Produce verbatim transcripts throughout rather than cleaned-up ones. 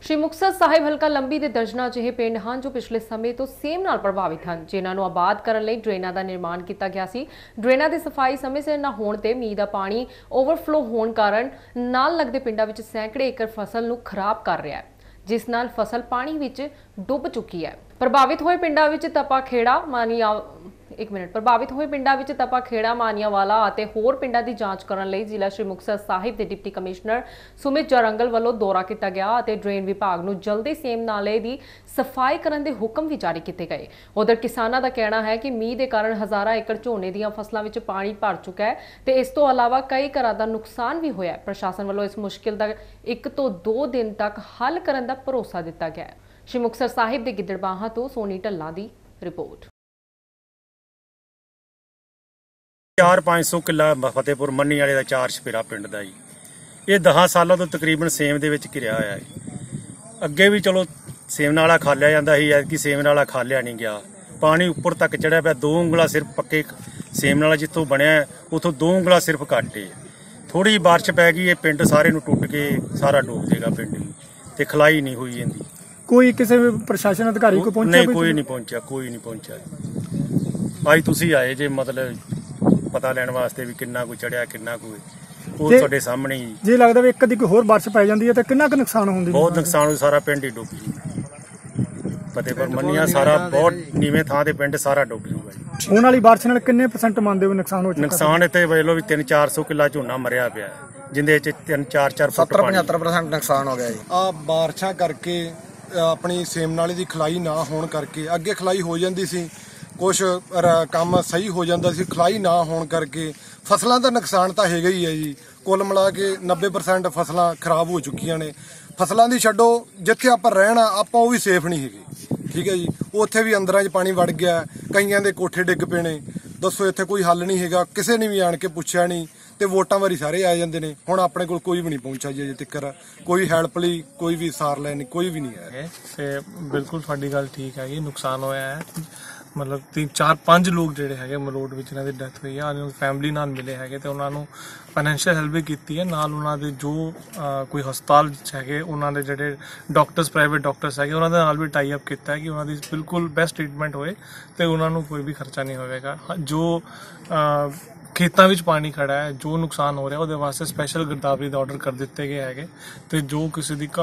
श्री मुक्तसर साहिब हल्का लंबी ਦੇ ਦਰਜਨਾਂ ਜਿਹੇ ਪਿੰਡ ਹਨ ਜੋ ਪਿਛਲੇ ਸਮੇਂ ਤੋਂ ਸੇਮ ਨਾਲ ਪ੍ਰਭਾਵਿਤ ਹਨ, ਜਿਨ੍ਹਾਂ ਨੂੰ ਆਬਾਦ ਕਰਨ ਲਈ ਡਰੇਨਾਂ ਦਾ ਨਿਰਮਾਣ ਕੀਤਾ ਗਿਆ ਸੀ। ਡਰੇਨਾਂ ਦੀ ਸਫਾਈ ਸਮੇਂ ਸਿਰ ਨਾ ਹੋਣ ਤੇ ਮੀਂਹ ਦਾ ਪਾਣੀ ਓਵਰਫਲੋ ਹੋਣ ਕਾਰਨ ਨਾਲ ਲੱਗਦੇ ਪਿੰਡਾਂ ਵਿੱਚ ਸੈਂਕੜੇ ਏਕੜ ਫਸਲ ਨੂੰ ਖਰਾਬ ਕਰ ਰਿਹਾ ਹੈ, ਜਿਸ ਨਾਲ ਫਸਲ ਪਾਣੀ ਵਿੱਚ ਡੁੱਬ ਚੁੱਕੀ ਹੈ। ਪ੍ਰਭਾਵਿਤ ਹੋਏ ਪਿੰਡਾਂ ਵਿੱਚ ਤਪਾ ਖੇੜਾ ਮਾਨੀਆ एक मिनट प्रभावित हुए पिंडा विच तपा खेड़ा मानियावाला और होर पिंडा की जांच करने लई जिला श्री मुक्तसर साहिब के डिप्टी कमिश्नर सुमित जारंगल वालों दौरा किया गया और ड्रेन विभाग नूं जल्दी सेम नाले की सफाई करने के हुक्म भी जारी किए गए। उधर किसानों का कहना है कि मीह के कारण हज़ारां एकड़ झोने दीआं फसलों में पानी भर चुका है तो इस तो अलावा कई घरां दा नुकसान भी होया। प्रशासन वालों इस मुश्किल का एक तो दो दिन तक हल करने का भरोसा दिता गया है। श्री मुक्तसर साहिब के गिद्दड़बाहा तो सोनी ढल्ला की रिपोर्ट। चार पाँच सौ किला फतेहपुर मन्नी वाले का चार छपेरा पिंड का जी, ये दस सालों तो तकरीबन सेम दे विच घिरिया होया है। अगे भी चलो सेम नाला खालिया जाता ही, ऐतकी सेम नाला खालिया नहीं गया, पानी उपर तक चढ़िया पाया। दो उंगला सिर्फ पक्के सेम नाला जितों बनया उतों दो उंगला सिर्फ घट है। थोड़ी बारिश पै गई ये पिंड सारे नूं टुट के सारा डूब जाएगा पिंड ते खलाई नहीं हुई इनकी। कोई किसी प्रशासन अधिकारी को पहुंचा नहीं? कोई नहीं पहुंचा, कोई नहीं पहुंचा। अज तुसीं आए जे मतलब पता लैण वास्ते भी किन्ना कोई चढ़िया किन्ना कोई वो तुहाडे सामने ही। जे लगदा वी एक अद्धी कोई होर बारिश पै जांदी है तां किन्ना क नुकसान हुंदा? बहुत नुकसान हो, सारा पिंड ही डुब जूगा। फतेहपुर मन्निया सारा बहुत नीवें थां ते पिंड सारा डुब जूगा। होण वाली बारिश नाल किन्ने परसेंट मंनदे हो नुकसान हो चुका? नुकसान इत्थे ਵੇਖ ਲਓ ਵੀ तीन चार सौ किला ਝੋਨਾ ਮਰਿਆ ਪਿਆ, ਜਿੰਦੇ ਚ तीन चार चार फुट सत्तर पचहत्तर परसेंट नुकसान हो गया जी। आ बारिशां करके अपनी सेम नाले दी खलाई ना होण करके अगे खलाई हो जांदी सी, कुछ काम सही हो जाता सी, खलाई ना होने करके फसलों का नुकसान तो हैगा ही है जी। कुल मिला के नब्बे परसेंट फसलां खराब हो चुकियां ने। फसलों की छड्डो, जिथे आपां रहना आपां वो भी सेफ नहीं है, ठीक है जी। उत्थे भी अंदरां च पानी वड़ गया, कईयां दे कोठे डिग पे ने। दसो इत्थे कोई हल नहीं हैगा, किसी ने भी आण के पुछया नहीं ते वोटां वारी सारे आ जांदे ने। हुण अपने कोल कोई भी नहीं पहुंचा जी अजे तक, कोई हैल्प लई कोई भी सार लैन कोई भी नहीं है। ते बिल्कुल तुहाडी गल ठीक है, नुकसान होया है। मतलब तीन चार पांच लोग जिहड़े है मलोट विच इन्हां दी डैथ हुई है, उन्हां फैमिली नाल मिले है ते उन्हां नूं फाइनैंशियल हैल्प भी कीती है। नाल उन्हां दे जो कोई हस्पताल है उन्हां दे जिहड़े डॉक्टर्स प्राइवेट डॉक्टर्स है उन्हां दे नाल भी टाई अप कीता है कि उन्हां दी बिल्कुल बेस्ट ट्रीटमेंट होए ते उन्हां नूं कोई भी खर्चा नहीं होवेगा। जो खेतों में पानी खड़ा है, जो नुकसान हो रहा है, वो वास्ते स्पैशल गिरदावरी के ऑर्डर कर दिते गए हैं तो जो किसी की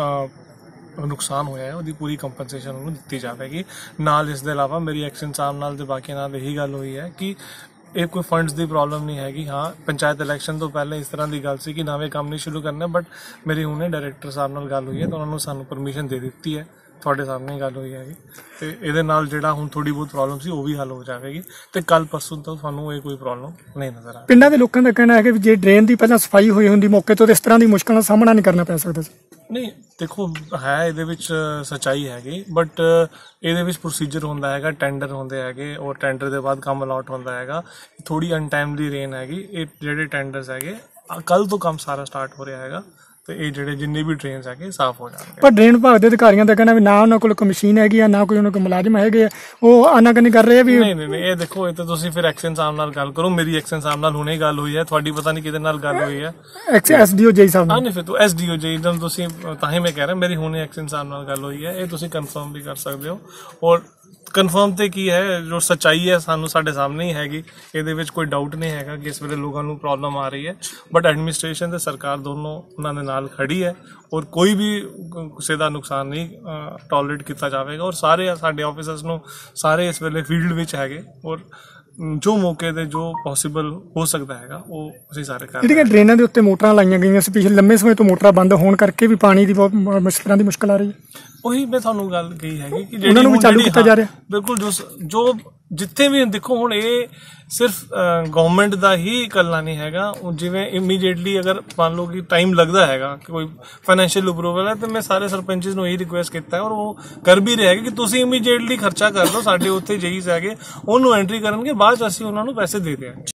नुकसान होया है वो पूरी कंपनसेशन उन्होंने दी जाएगी। नाल इस दे अलावा मेरी एक्शन साहब नाल ते बाकी नाल यही गल हुई है कि ये कोई फंड्स की प्रॉब्लम नहीं हैगी। हाँ, पंचायत इलैक्शन तो पहले इस तरह की गल सी कि नवे काम नहीं शुरू करने, बट मेरी हुणे डायरैक्टर साहब नाल गल हुई है तो उन्होंने सानू परमिशन दे दी है। ਤੁਹਾਡੇ ਸਾਹਮਣੇ ਗੱਲ ਹੋਈ ਹੈਗੀ ਤੇ ਇਹਦੇ ਨਾਲ ਜਿਹੜਾ ਹੁਣ ਥੋੜੀ ਬਹੁਤ ਪ੍ਰੋਬਲਮ ਸੀ ਉਹ ਵੀ ਹੱਲ ਹੋ ਜਾਵੇਗੀ ਤੇ ਕੱਲ ਪਰਸੋਂ ਤੋਂ ਤੁਹਾਨੂੰ ਇਹ ਕੋਈ ਪ੍ਰੋਬਲਮ ਨਹੀਂ ਨਜ਼ਰ ਆ। ਪਿੰਡਾਂ ਦੇ ਲੋਕਾਂ ਦਾ ਕਹਿਣਾ ਹੈ ਕਿ ਜੇ ਡਰੇਨ ਦੀ ਪਹਿਲਾਂ ਸਫਾਈ ਹੋਈ ਹੁੰਦੀ ਮੌਕੇ ਤੋਂ ਇਸ ਤਰ੍ਹਾਂ ਦੀ ਮੁਸ਼ਕਲਾਂ ਦਾ ਸਾਹਮਣਾ ਨਹੀਂ ਕਰਨਾ ਪੈ ਸਕਦਾ ਸੀ। ਨਹੀਂ ਦੇਖੋ ਹੈ ਇਹਦੇ ਵਿੱਚ ਸੱਚਾਈ ਹੈਗੀ, ਬਟ ਇਹਦੇ ਵਿੱਚ ਪ੍ਰੋਸੀਜਰ ਹੁੰਦਾ ਹੈਗਾ, ਟੈਂਡਰ ਹੁੰਦੇ ਹੈਗੇ ਔਰ ਟੈਂਡਰ ਦੇ ਬਾਅਦ ਕੰਮ ਅਲਾਟ ਹੁੰਦਾ ਹੈਗਾ। ਥੋੜੀ ਅਨਟਾਈਮਲੀ ਰੇਨ ਹੈਗੀ, ਇਹ ਜਿਹੜੇ ਟੈਂਡਰਸ ਹੈਗੇ ਕੱਲ ਤੋਂ ਕੰਮ ਸਾਰਾ ਸਟਾਰਟ ਹੋ ਰਿਹਾ ਹੈਗਾ ਤੇ ਇਹ ਜਿਹੜੇ ਜਿੰਨੇ ਵੀ ਡਰੇਨਸ ਹੈਗੇ ਸਾਫ਼ ਹੋ ਜਾਣਗੇ। ਪਰ ਡਰੇਨ ਵਿਭਾਗ ਦੇ ਅਧਿਕਾਰੀਆਂ ਦਾ ਕਹਿਣਾ ਵੀ ਨਾ ਉਹਨਾਂ ਕੋਲ ਕੋਈ ਮਸ਼ੀਨ ਹੈਗੀ ਆ ਨਾ ਕੋਈ ਉਹਨਾਂ ਕੋਲ ਮੁਲਾਜ਼ਮ ਹੈਗੇ ਆ, ਉਹ ਆਨਾਕਾਨੀ ਕਰ ਰਹੇ ਆ ਵੀ। ਨਹੀਂ ਨਹੀਂ ਨਹੀਂ ਇਹ ਦੇਖੋ ਇਹ ਤਾਂ ਤੁਸੀਂ ਫਿਰ ਐਕਸ਼ਨ ਸਾਹਿਬ ਨਾਲ ਗੱਲ ਕਰੋ। ਮੇਰੀ ਐਕਸ਼ਨ ਸਾਹਿਬ ਨਾਲ ਹੁਣੇ ਗੱਲ ਹੋਈ ਹੈ, ਤੁਹਾਡੀ ਪਤਾ ਨਹੀਂ ਕਿਹਦੇ ਨਾਲ ਗੱਲ ਹੋਈ ਹੈ। ਐਸ ਡੀ ਓ ਜੀ ਸਾਹਿਬ ਨਾਲ? ਨਹੀਂ ਫਿਰ ਤੂੰ ਐਸ ਡੀ ਓ ਜੀ ਨਾਲ ਤੁਸੀਂ ਤਾਂ ਹੀ ਮੈਂ ਕਹਿ ਰਿਹਾ ਮੇਰੀ ਹੁਣੇ ਐਕਸ਼ਨ ਸਾਹਿਬ ਨਾਲ ਗੱਲ ਹੋਈ ਹੈ। ਇਹ ਤੁਸੀਂ ਕਨਫਰਮ ਵੀ ਕਰ ਸਕਦੇ ਹੋ ਔਰ ਕਨਫਰਮ ਤੇ ਕੀ ਹੈ ਜੋ ਸੱਚਾਈ ਹੈ ਸਾਨੂੰ ਸਾਡੇ ਸਾਹਮਣੇ ਹੀ ਹੈਗੀ, ਇਹਦੇ ਵਿੱਚ ਕੋਈ ਡਾਊਟ ਨਹੀਂ ਹੈਗਾ ਕਿ ਇਸ ਵੇਲੇ ਲੋਕਾਂ ਨੂੰ ਪ੍ਰੋਬਲਮ ਆ ਰਹੀ ਹੈ। ਬਟ ਐਡਮਿਨਿਸਟ੍ਰੇਸ਼ਨ ਤੇ ਸਰਕਾਰ ਦੋਨੋਂ ਉਹਨਾਂ ਦੇ ਨਾਲ ਖੜੀ ਹੈ ਔਰ ਕੋਈ ਵੀ ਕਿਸੇ ਦਾ ਨੁਕਸਾਨ ਨਹੀਂ ਟੋਲਰੇਟ ਕੀਤਾ ਜਾਵੇਗਾ ਔਰ ਸਾਰੇ ਸਾਡੇ ਆਫਿਸਰਸ ਨੂੰ ਸਾਰੇ ਇਸ ਵੇਲੇ ਫੀਲਡ ਵਿੱਚ ਹੈਗੇ ਔਰ ਜੋ ਮੌਕੇ ਤੇ ਜੋ ਪੋਸੀਬਲ ਹੋ ਸਕਦਾ ਹੈਗਾ ਉਹ ਅਸੀਂ ਸਾਰੇ ਕਰ ਰਹੇ ਹਾਂ। ਜਿਹੜੀਆਂ ਡਰੇਨਾਂ ਦੇ ਉੱਤੇ ਮੋਟਰਾਂ ਲਾਈਆਂ ਗਈਆਂ ਸੀ ਪਿਛਲੇ ਲੰਮੇ ਸਮੇਂ ਤੋਂ ਮੋਟਰਾਂ ਬੰਦ ਹੋਣ ਕਰਕੇ ਵੀ ਪਾਣੀ ਦੀ ਬਹੁਤ ਇਸ ਤਰ੍ਹਾਂ ਦੀ ਮੁਸ਼ਕਲ ਆ ਰਹੀ ਹੈ। ਉਹੀ ਮੈਂ ਤੁਹਾਨੂੰ ਗੱਲ ਕਹੀ ਹੈਗੀ ਕਿ ਉਹਨਾਂ ਨੂੰ ਵੀ ਚਾਲੂ ਕੀਤਾ ਜਾ ਰਿਹਾ। ਬਿਲਕੁਲ ਜੋ ਜੋ ਜਿੱਥੇ ਵੀ ਦੇਖੋ ਹੁਣ ਇਹ ਸਿਰਫ ਗਵਰਨਮੈਂਟ ਦਾ ਹੀ ਇਕੱਲਾ ਨਹੀਂ ਹੈਗਾ। ਜਿਵੇਂ ਇਮੀਡੀਏਟਲੀ ਅਗਰ ਮੰਨ ਲਓ ਕਿ ਟਾਈਮ ਲੱਗਦਾ ਹੈਗਾ ਕਿ ਕੋਈ ਫਾਈਨੈਂਸ਼ੀਅਲ ਅਪਰੂਵਲ ਹੈ ਤਾਂ ਮੈਂ ਸਾਰੇ ਸਰਪੰਚਸ ਨੂੰ ਇਹ ਰਿਕੁਐਸਟ ਕੀਤਾ ਔਰ ਉਹ ਕਰ ਵੀ ਰਹੇ ਕਿ ਤੁਸੀਂ ਇਮੀਡੀਏਟਲੀ ਖਰਚਾ ਕਰ ਲਓ। ਸਾਡੇ ਉੱਥੇ ਜੇਈਸ ਹੈਗੇ ਉਹਨੂੰ ਐਂਟਰੀ ਕਰਨਗੇ, ਬਾਅਦ 'ਚ ਅਸੀਂ ਉਹਨਾਂ ਨੂੰ ਪੈਸੇ ਦੇ ਦਿਆਂਗੇ।